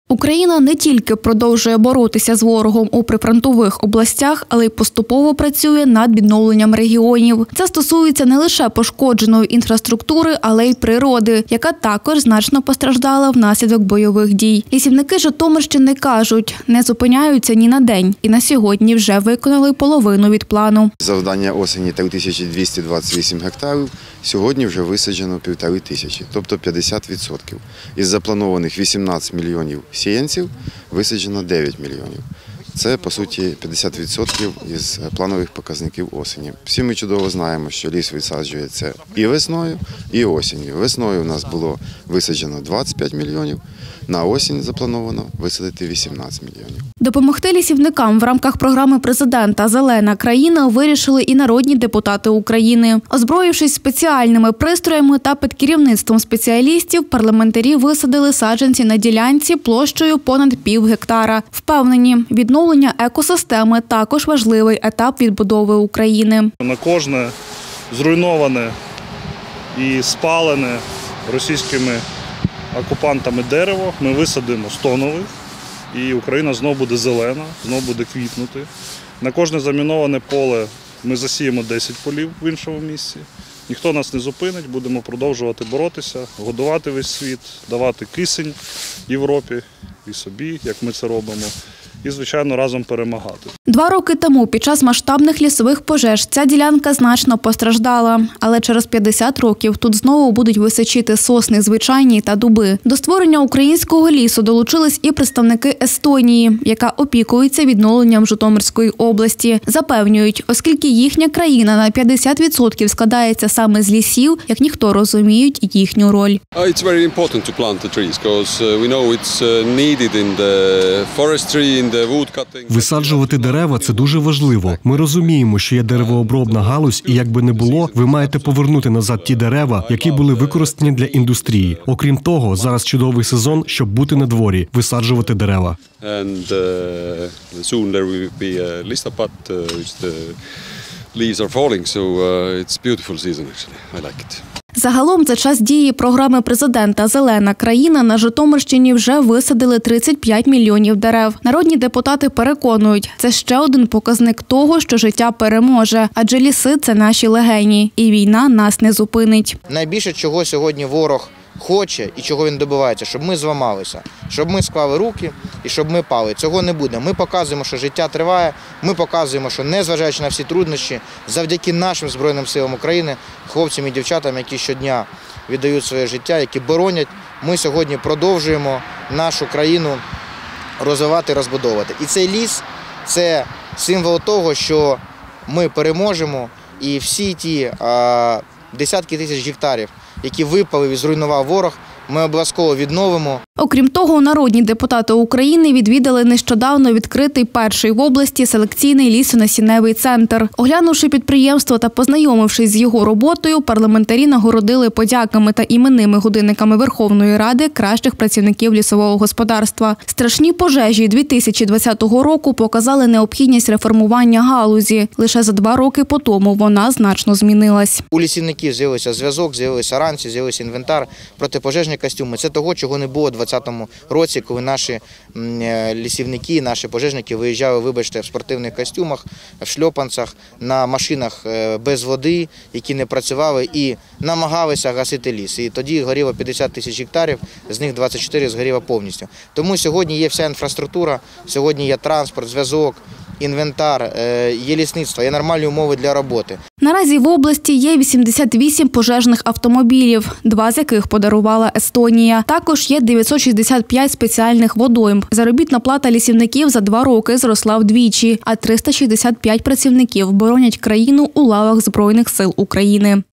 Україна не тільки продовжує боротися з ворогом у прифронтових областях, але й поступово працює над відновленням регіонів. Це стосується не лише пошкодженої інфраструктури, але й природи, яка також значно постраждала внаслідок бойових дій. Лісівники Житомирщини кажуть, не зупиняються ні на день і на сьогодні вже виконали половину від плану. Завдання осені 3228 гектарів, сьогодні вже висаджено 1500, тобто 50%. Із запланованих 18 мільйонів сіянців висаджено 9 мільйонів. Це, по суті, 50% із планових показників осені. Всі ми чудово знаємо, що ліс висаджується і весною, і осінню. Весною у нас було висаджено 25 мільйонів, на осінь заплановано висадити 18 мільйонів. Допомогти лісівникам в рамках програми президента «Зелена країна» вирішили і народні депутати України. Озброївшись спеціальними пристроями та під керівництвом спеціалістів, парламентарі висадили саджанці на ділянці площею понад пів гектара. Впевнені, відновлення екосистеми також важливий етап відбудови України. На кожне зруйноване і спалене російськими окупантами дерево ми висадимо 100 нових, і Україна знову буде зелена, знову буде квітнути. На кожне заміноване поле ми засіємо 10 полів в іншому місці. Ніхто нас не зупинить, будемо продовжувати боротися, годувати весь світ, давати кисень Європі і собі, як ми це робимо. І, звичайно, разом перемагати. 2 роки тому під час масштабних лісових пожеж ця ділянка значно постраждала. Але через 50 років тут знову будуть височити сосни звичайні та дуби. До створення українського лісу долучились і представники Естонії, яка опікується відновленням Житомирської області. Запевнюють, оскільки їхня країна на 50% складається саме з лісів, як ніхто розуміють їхню роль. It's very important to plant the trees because we know it's needed in the forestry. Висаджувати дерева – це дуже важливо. Ми розуміємо, що є деревообробна галузь, і як би не було, ви маєте повернути назад ті дерева, які були використані для індустрії. Окрім того, зараз чудовий сезон, щоб бути на дворі, висаджувати дерева. Загалом за час дії програми президента «Зелена країна» на Житомирщині вже висадили 35 мільйонів дерев. Народні депутати переконують, це ще один показник того, що життя переможе, адже ліси – це наші легені, і війна нас не зупинить. Найбільше, чого сьогодні ворог хоче і чого він добивається, щоб ми зламалися, щоб ми склали руки і щоб ми пали. Цього не буде. Ми показуємо, що життя триває, ми показуємо, що незважаючи на всі труднощі, завдяки нашим Збройним силам України, хлопцям і дівчатам, які щодня віддають своє життя, які боронять, ми сьогодні продовжуємо нашу країну розвивати і розбудовувати. І цей ліс – це символ того, що ми переможемо, і всі ті десятки тисяч гектарів, які випалив і зруйнував ворог, ми обов'язково відновимо. Окрім того, народні депутати України відвідали нещодавно відкритий перший в області селекційний лісонасінневий центр. Оглянувши підприємство та познайомившись з його роботою, парламентарі нагородили подяками та іменними годинниками Верховної Ради кращих працівників лісового господарства. Страшні пожежі 2020 року показали необхідність реформування галузі. Лише за 2 роки по тому вона значно змінилась. У лісівників з'явився зв'язок, з'явилися ранці, з'явився інвентар, протипожежні костюми. Це того, чого не було у 2020 році, коли наші лісівники, наші пожежники виїжджали, вибачте, в спортивних костюмах, в шльопанцях, на машинах без води, які не працювали і намагалися гасити ліс. І тоді горіло 50 тисяч гектарів, з них 24 згоріло повністю. Тому сьогодні є вся інфраструктура, сьогодні є транспорт, зв'язок, інвентар, є лісництво, є нормальні умови для роботи. Наразі в області є 88 пожежних автомобілів, 2 з яких подарувала Естонія. Також є 965 спеціальних водойм. Заробітна плата лісівників за 2 роки зросла вдвічі, а 365 працівників боронять країну у лавах Збройних сил України.